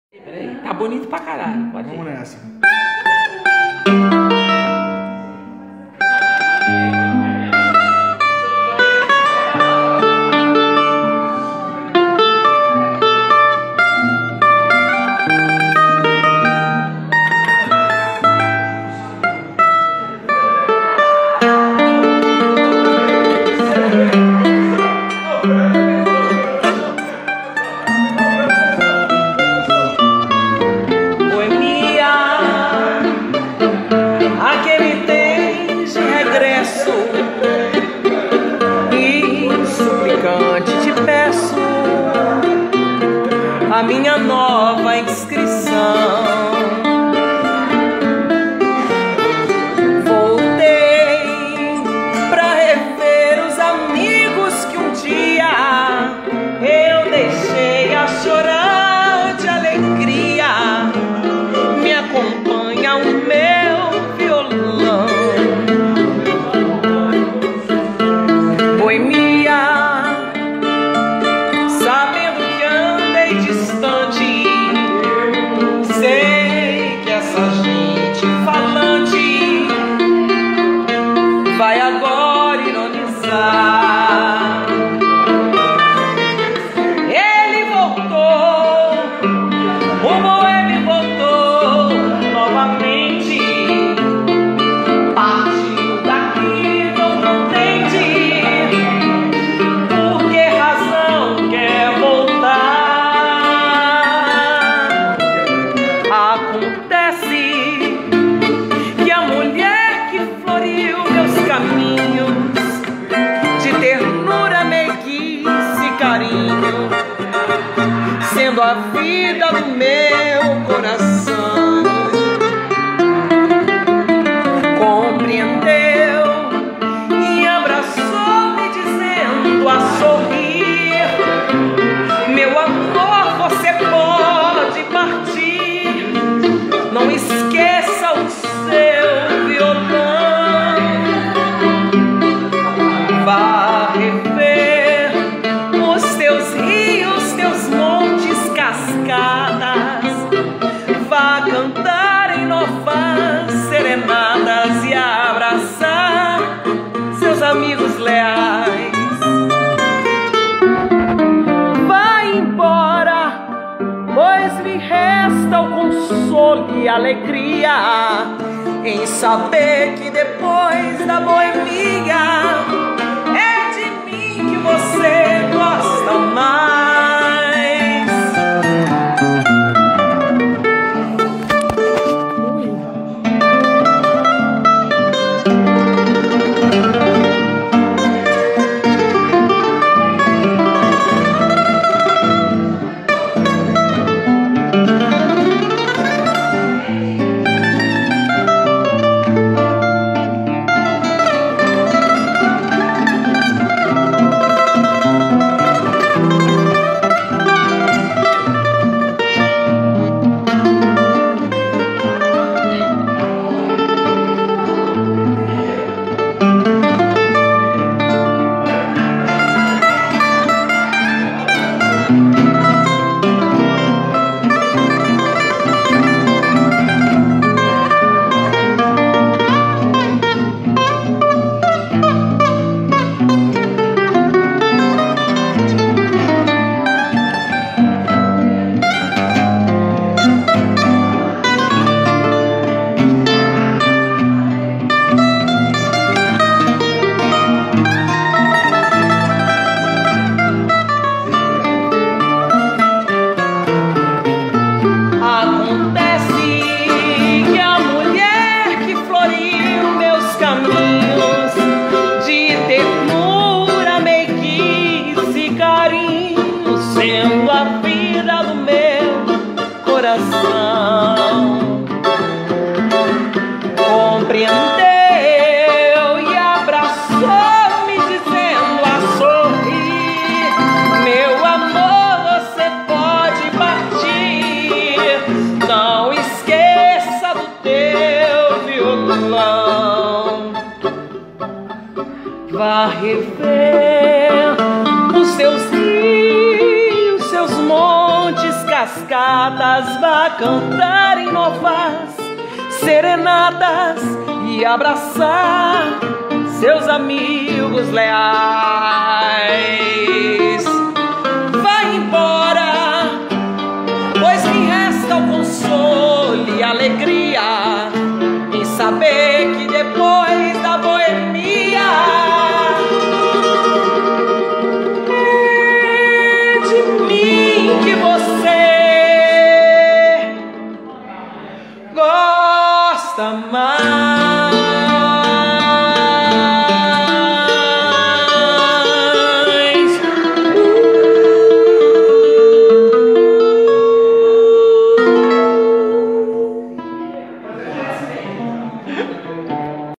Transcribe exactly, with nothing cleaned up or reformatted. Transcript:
Peraí, tá bonito pra caralho. Pode Vamos ir. nessa. Te peço a minha nova inscrição. Voltei pra rever os amigos que um dia eu deixei a chorar de alegria. Me acompanha o meu violão. Boemia, sei que essa gente falante vai agora ironizar. Ele voltou, o boêmio voltou novamente. Partiu daqui, não contente. Por que razão quer voltar? Acontece que a mulher que floriu meus caminhos de ternura, meiguice e carinho, sendo a vida do meu coração, compreendeu e abraçou-me dizendo a sorrir: meu amor, você pode partir, não esqueça o seu violão. Vá rever os teus rios, teus montes, cascadas. Vá cantar em novas serenadas e abraçar seus amigos leais. Vá embora, pois me resta o consolo e a alegria em saber que depois da boemia é de mim que você gosta mais. Sendo a vida do meu coração, compreendeu e abraçou-me dizendo a sorrir: meu amor, você pode partir, não esqueça do teu violão. Vá rever os seus rios, seus montes, cascadas. cascatas, vá cantar em novas serenatas e abraçar seus amigos leais. Vai embora, pois me resta o consolo e a alegria